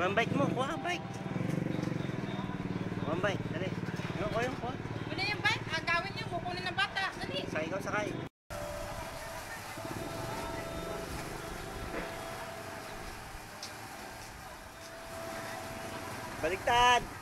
Ang bike mo, kuha ang bike. Kuha ang bike, dali. Ano ko yung kuha? Kunin yung bike, agawin niyo, kukunin ng bata. Dali. Sakay ikaw, sakay. Baliktad!